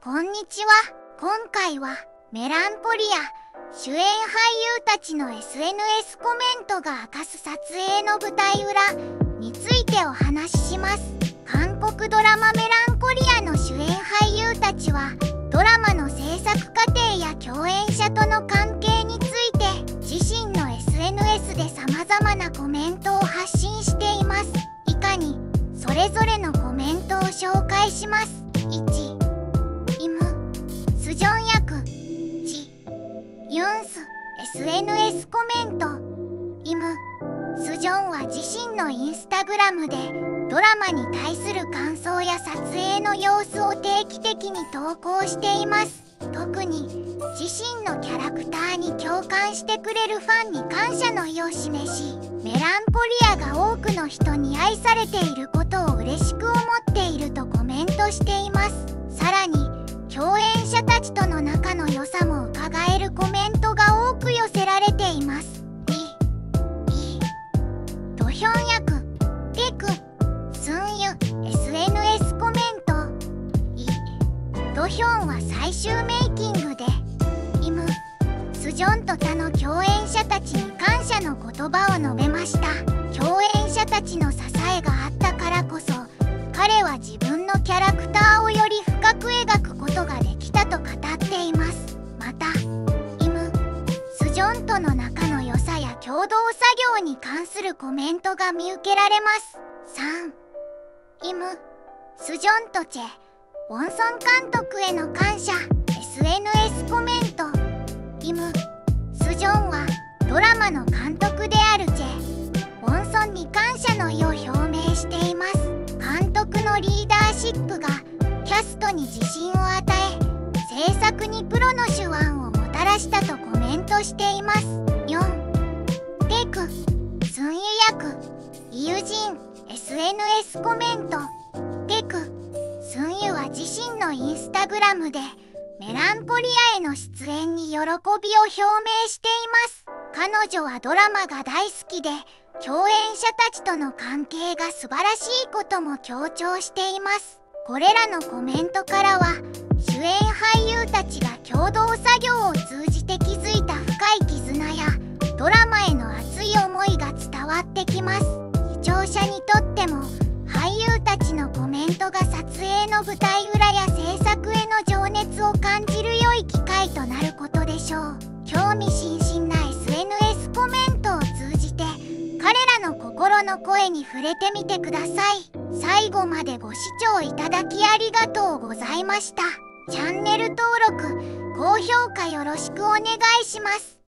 こんにちは。今回はメランポリア主演俳優たちの SNS コメントが明かす撮影の舞台裏についてお話しします。韓国ドラマメランコリアの主演俳優たちはドラマの制作過程や共演者との関係について自身の SNS で様々なコメントを発信しています。以下にそれぞれのコメントを紹介します。1、イム・スジョン役ジ・ユンス SNS コメント。イム・スジョンは自身のインスタグラムでドラマに対する感想や撮影の様子を定期的に投稿しています。特に自身のキャラクターに共感してくれるファンに感謝の意を示し、メランポリアが多くの人に愛されていることを嬉しく思っているとコメントしています。さらに共演者たちとの仲の良さも伺えるコメントが多く寄せられています。ドヒョン役テク・スンユ SNS コメント。ドヒョンは最終メイキングでイム・スジョンと他の共演者たちに感謝の言葉を述べました。共演者たちの支えがあったからこそ彼は自分のキャラクターをより深く描くことができたと語っています。またイム・スジョンとの仲の良さや共同作業に関するコメントが見受けられます。3、イム・スジョンとチェ・ウォンソン監督への感謝 SNS コメント。イム・スジョンはドラマの監督であるチェ・ウォンソンに感謝の意を表明しています。監督のリーダーシップがキャストに自信を与え、制作にプロの手腕をもたらしたとコメントしています。4、テク・スンユ役イユジン SNS コメント。テク・スンユは自身のインスタグラムでメランポリアへの出演に喜びを表明しています。彼女はドラマが大好きで共演者たちとの関係が素晴らしいことも強調しています。これらのコメントからは主演俳優たちが共同作業を通じて築いた深い絆やドラマへの熱い思いが伝わってきます。視聴者にとっても俳優たちのコメントが撮影の舞台裏や制作への情熱を感じる良い機会となることでしょう。興味津々な SNS コメントを通じて彼らの心の声に触れてみてください。最後までご視聴いただきありがとうございました。チャンネル登録、高評価よろしくお願いします。